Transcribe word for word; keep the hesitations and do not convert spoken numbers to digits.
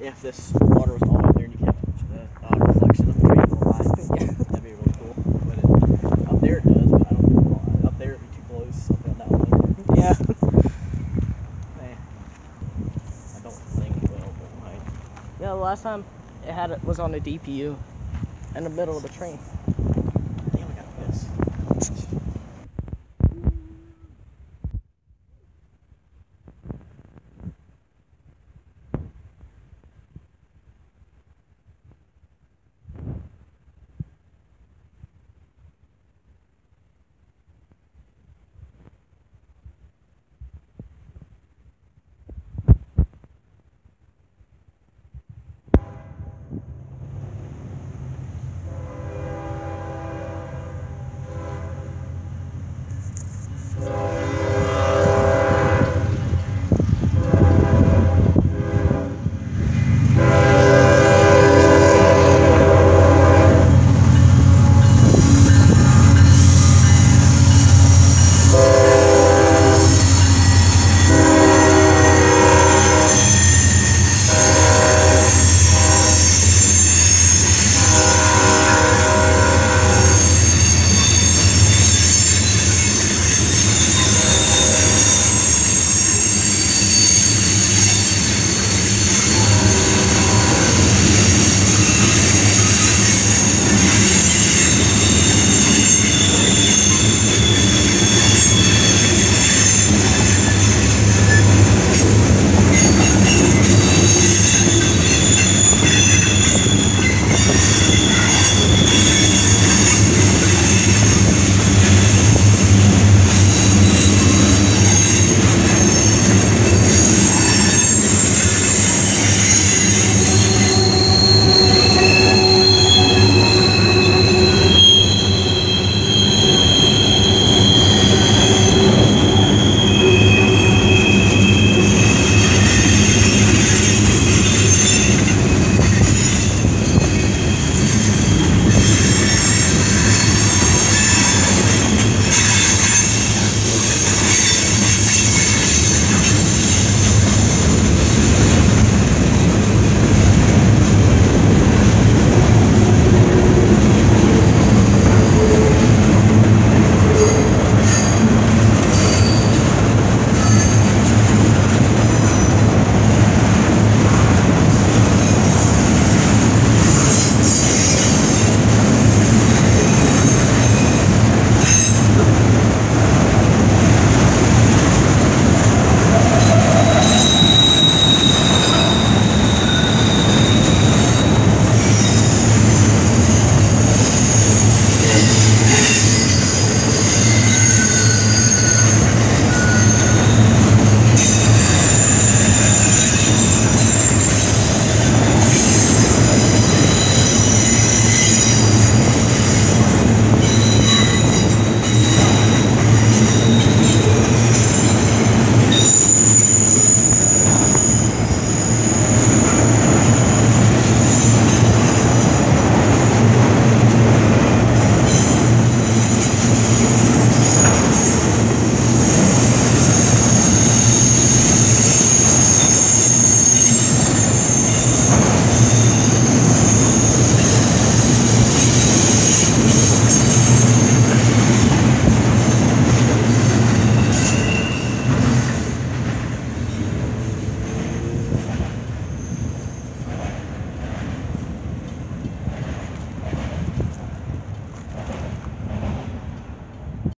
if this water was all up there and you kept the uh, reflection of the train going by. Yeah, that'd be real cool. But it, up there it does, but I don't know. Up there it'd be too close. Something on that one. Yeah. Man, I don't think it will, but might. Yeah, the last time it had it was on the D P U in the middle of the train.